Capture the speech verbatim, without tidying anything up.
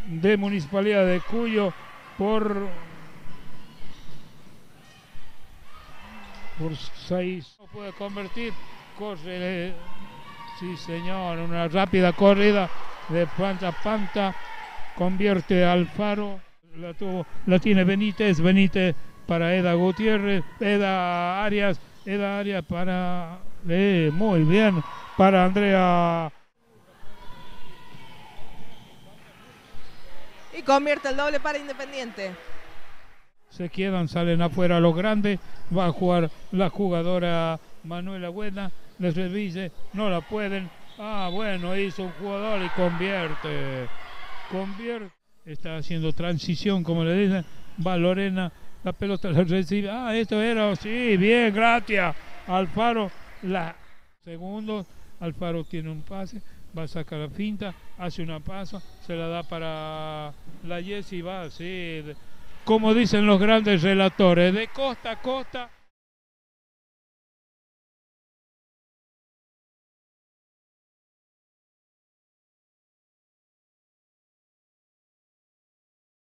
de Municipalidad de Cuyo por, por seis. No puede convertir, corre, sí señor, una rápida corrida de Panta Panta, convierte Alfaro, la, tuvo, la tiene Benítez, Benítez para Eda Gutiérrez, Eda Arias, Eda Arias para, eh, muy bien, para Andrea. Y convierte el doble para Independiente. Se quedan, salen afuera los grandes, va a jugar la jugadora Manuela Buena, les revise, no la pueden, ah bueno, hizo un jugador y convierte, convierte, está haciendo transición como le dicen, va Lorena, la pelota la recibe, ah esto era, sí, bien, gracias, Alfaro, la segundo, Alfaro tiene un pase, va a sacar la finta, hace una paso, se la da para la Jessie, va, sí, como dicen los grandes relatores, de costa a costa.